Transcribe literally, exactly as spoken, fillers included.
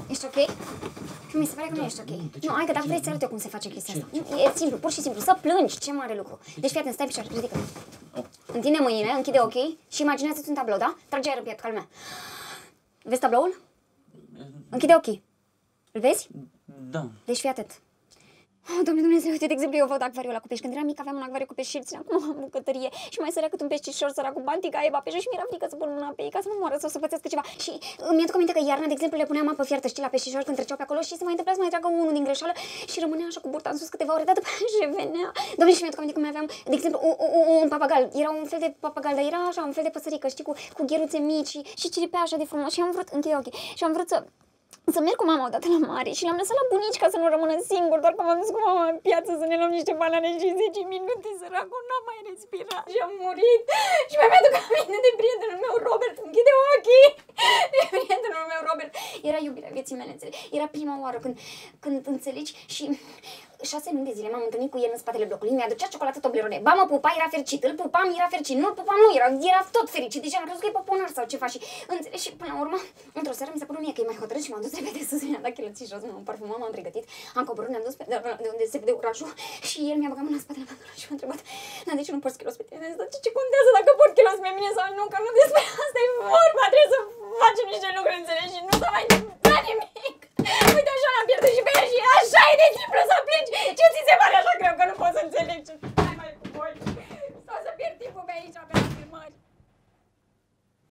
Ești ok? Mi se pare că nu ești ok. Nu, hai că dacă vrei să arăt eu cum se face chestia asta. E simplu, pur și simplu, să plângi, ce mare lucru. Deci fii atent, stai picioare, ridică. Întinde mâinile, închide ochii și imaginează-ți un tablou, da? Trage aer în piept, calmea. Vezi tabloul? Închide ochii. Îl vezi? Da. Deci fii atent. Oh, Doamne Dumnezeu, uite, de exemplu, eu văd acvariul ăla cu pești. Când eram mic aveam un acvariu cu pești și îl țineam acum în bucătărie și mai sărea cât un peștișor săracul Bantica Eva pe jos și mi-era frică să pun mâna pe ei ca să nu moară sau să pățească ceva. Și îmi aduc aminte că iarna, de exemplu, le puneam apă fiartă, știi, la peștișor când treceau pe acolo și se mai întâmpla să mai tragă unul din greșeală și rămânea așa cu burta în sus câteva ore, dar după aia revenea. Doamne, și mi-aduc aminte că mai aveam, de exemplu, un, un, un papagal. Era un fel de papagal, dar era așa, un fel de păsărică, știi, cu, cu gheruțe mici și, și ciripea așa de frumos și am vrut, închide ochii, și am vrut să să merg cu mama odată la mare și l-am lăsat la bunici ca să nu rămână singur, doar că m-am dus cu mama în piață să ne luăm niște banane și zece minute săracul n-a mai respirat și am murit. Și mai mi-aduc aminte de prietenul meu Robert, închide ochii, de prietenul meu Robert. Era iubirea vieții mele, înțelegi? Era prima oară când, când înțelegi și șase luni de zile m-am întâlnit cu el în spatele blocului, mi-a aducea ciocolată Toblerone. Ba mă pupa, era fericit, îl pupam, era fericit, nu-l pupam, nu, era, era tot fericit. Deci am crezut că e poponar sau ceva și înțelegi? Și până la urmă, într-o seară mi s-a părut mie că e mai hotărât și m-am dus repede sus, mi-a dat chiloții jos, m-am parfumat, m-am pregătit, am coborât, ne-am dus pe, de, de unde se vede orașul și el mi-a băgat mâna în spatele pantaloni și m-a întrebat, dar de ce nu porți kilos pe tine? Dar ce, ce contează dacă port kilos pe mine sau nu, că nu despre asta e vorba, trebuie să facem niște lucruri, înțelegi? Și nu s-a mai